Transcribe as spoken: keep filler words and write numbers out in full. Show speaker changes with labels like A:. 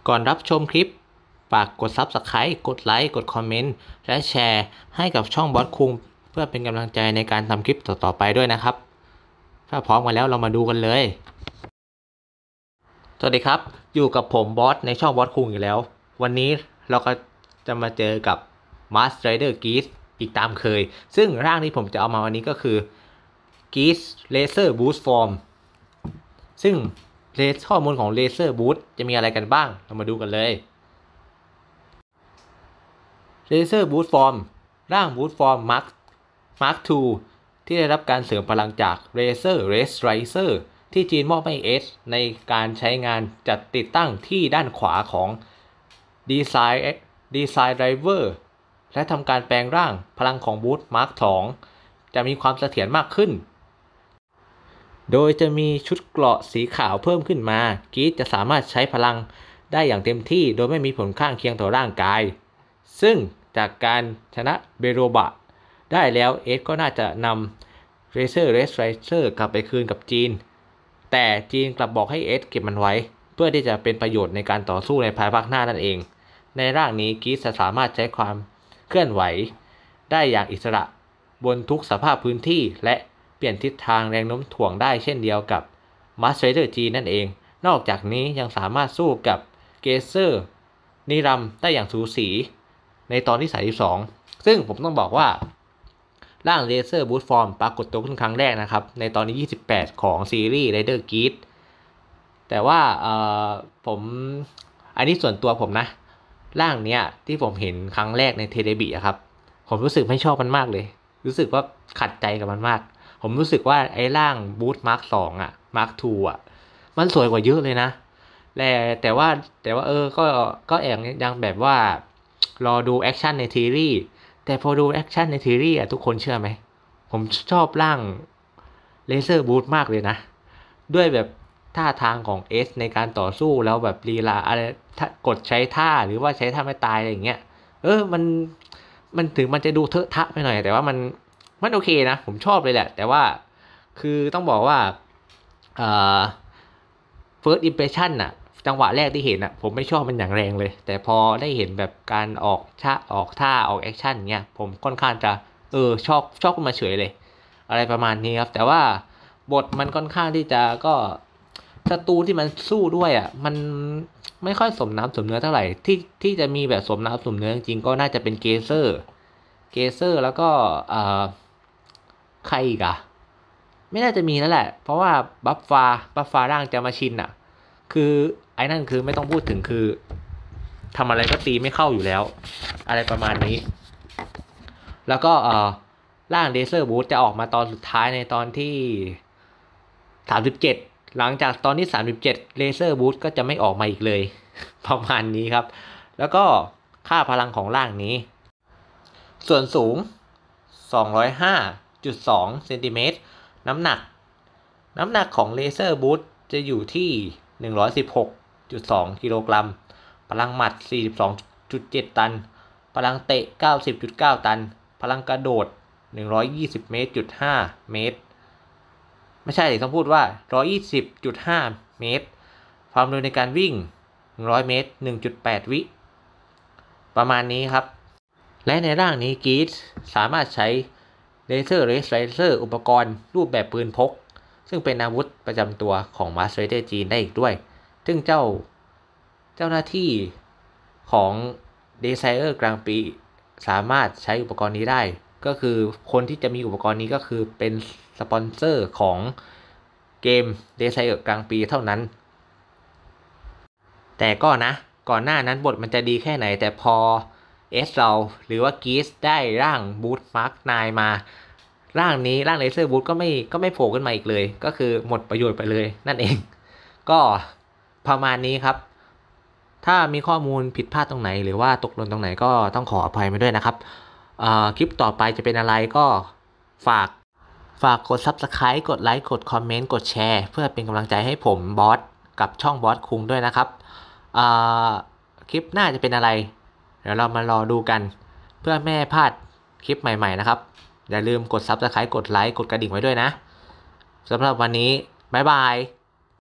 A: ก่อนรับชมคลิปฝากกด ซับสไครบ์ กดไลค์ กดคอมเมนต์ และแชร์ให้กับช่องบอสคุงเพื่อเป็นกำลังใจในการทำคลิปต่อๆไปด้วยนะครับถ้าพร้อมกันแล้วเรามาดูกันเลยสวัสดีครับอยู่กับผมบอสในช่องบอสคุงอีกแล้ววันนี้เราก็จะมาเจอกับ Mask Rider Geese อีกตามเคยซึ่งร่างที่ผมจะเอามาวันนี้ก็คือ Geese Laser Boost Form ซึ่งข้อมูลของ Laser Boost จะมีอะไรกันบ้างเรามาดูกันเลย Laser Boost Form ร่าง Boost Form Mark Mark ทู ที่ได้รับการเสริมพลังจาก Laser Race Riser ที่จีนมอบให้เอสในการใช้งานจัดติดตั้งที่ด้านขวาของ Design Design Driver และทำการแปลงร่างพลังของ Boost Mark ทู จะมีความเสถียรมากขึ้นโดยจะมีชุดเกราะสีขาวเพิ่มขึ้นมากีดจะสามารถใช้พลังได้อย่างเต็มที่โดยไม่มีผลข้างเคียงต่อร่างกายซึ่งจากการชนะเบโรบะได้แล้วเอสก็น่าจะนำ Racer Race Riser กลับไปคืนกับจีนแต่จีนกลับบอกให้เอสเก็บมันไว้เพื่อที่จะเป็นประโยชน์ในการต่อสู้ในภายภาคหน้านั่นเองในร่างนี้กีดจะสามารถใช้ความเคลื่อนไหวได้อย่างอิสระบนทุกสภาพพื้นที่และเปลี่ยนทิศทางแรงโน้มถ่วงได้เช่นเดียวกับ Mask Rider G นั่นเองนอกจากนี้ยังสามารถสู้กับเกเซอร์นิรัมได้อย่างสูสีในตอนที่สามสิบสองซึ่งผมต้องบอกว่าร่าง Laser Boost Form ปรากฏตัวขึ้นครั้งแรกนะครับในตอนที่ยี่สิบแปดของซีรีส์ Rider Geese แต่ว่าเอ่อผมอันนี้ส่วนตัวผมนะร่างเนี้ยที่ผมเห็นครั้งแรกในเทเลบิอะครับผมรู้สึกไม่ชอบมันมากเลยรู้สึกว่าขัดใจกับมันมากผมรู้สึกว่าไอ้ร่าง Boost Mark สองอ่ะ Mark ทู อ่ะมันสวยกว่าเยอะเลยนะแต่แต่ว่าแต่ว่าเออก็ก็แอบยังแบบว่ารอดูแอคชั่นในทีรีส์แต่พอดูแอคชั่นในทีรีส์อ่ะทุกคนเชื่อไหมผมชอบร่าง Laser Boost มากเลยนะด้วยแบบท่าทางของ S ในการต่อสู้แล้วแบบลีลาอะไรกดใช้ท่าหรือว่าใช้ท่าไม่ตายอะไรอย่างเงี้ยเออมันมันถึงมันจะดูเทอะทะไปหน่อยแต่ว่ามันมันโอเคนะผมชอบเลยแหละแต่ว่าคือต้องบอกว่าเอ่อ first impression น่ะจังหวะแรกที่เห็นน่ะผมไม่ชอบมันอย่างแรงเลยแต่พอได้เห็นแบบการออกท่าออกท่าออกแอคชั่นเงี้ยผมค่อนข้างจะเออชอบชอบขึ้นมาเฉยเลยอะไรประมาณนี้ครับแต่ว่าบทมันค่อนข้างที่จะก็ศัตรูที่มันสู้ด้วยอ่ะมันไม่ค่อยสมน้ำสมเนื้อเท่าไหร่ที่ที่จะมีแบบสมน้ำสมเนื้อจริงๆก็น่าจะเป็นเกเซอร์เกเซอร์แล้วก็เอ่อใครอีกอะไม่น่าจะมีนั่นแหละเพราะว่าบัฟฟาบัฟฟาร่างจะมาชินอะคือไอ้นั่นคือไม่ต้องพูดถึงคือทำอะไรก็ตีไม่เข้าอยู่แล้วอะไรประมาณนี้แล้วก็เอ่อร่างเดเซอร์บูทจะออกมาตอนสุดท้ายในตอนที่สามสิบเจ็ดหลังจากตอนที่สามสิบเจ็ดเลเซอร์บูทก็จะไม่ออกมาอีกเลยประมาณนี้ครับแล้วก็ค่าพลังของร่างนี้ส่วนสูง สองร้อยห้าจุดสอง เซนติเมตรน้ำหนักน้ำหนักของเลเซอร์บูทจะอยู่ที่ หนึ่งร้อยสิบหกจุดสอง กิโลกรัมพลังหมัด สี่สิบสองจุดเจ็ด ตันพลังเตะ เก้าสิบจุดเก้า ตันพลังกระโดด หนึ่งร้อยยี่สิบ เมตรจุดห้า เมตรไม่ใช่ต้องพูดว่า หนึ่งร้อยยี่สิบจุดห้า เมตรความเร็วในการวิ่งหนึ่งร้อยเมตร หนึ่งจุดแปด วิประมาณนี้ครับและในร่างนี้กีดสามารถใช้ Laser Race Riser อุปกรณ์รูปแบบปืนพกซึ่งเป็นอาวุธประจำตัวของ Mask Rider จีนได้อีกด้วยซึ่งเจ้าเจ้าหน้าที่ของ Designer กลางปีสามารถใช้อุปกรณ์นี้ได้ก็คือคนที่จะมีอุปกรณ์นี้ก็คือเป็นสปอนเซอร์ของเกม Designer กลางปีเท่านั้นแต่ก็นะก่อนหน้านั้นบทมันจะดีแค่ไหนแต่พอเอสเราหรือว่ากีสได้ร่างบูทมาร์คไนน์มาร่างนี้ร่างเลเซอร์บูทก็ไม่ก็ไม่โผล่ขึ้นมาอีกเลยก็คือหมดประโยชน์ไปเลยนั่นเองก็ประมาณนี้ครับถ้ามีข้อมูลผิดพลาดตรงไหนหรือว่าตกหล่นตรงไหนก็ต้องขออภัยมาด้วยนะครับคลิปต่อไปจะเป็นอะไรก็ฝากฝากกด ซับสไครบ์ กดไลค์กดคอมเมนต์กดแชร์เพื่อเป็นกำลังใจให้ผมบอสกับช่องบอสคุงด้วยนะครับคลิปหน้าจะเป็นอะไรเดี๋ยวเรามารอดูกันเพื่อไม่ให้พลาดคลิปใหม่ๆนะครับอย่าลืมกด ซับสไครบ์ กดไลค์กดกระดิ่งไว้ด้วยนะสำหรับวันนี้บ๊ายบาย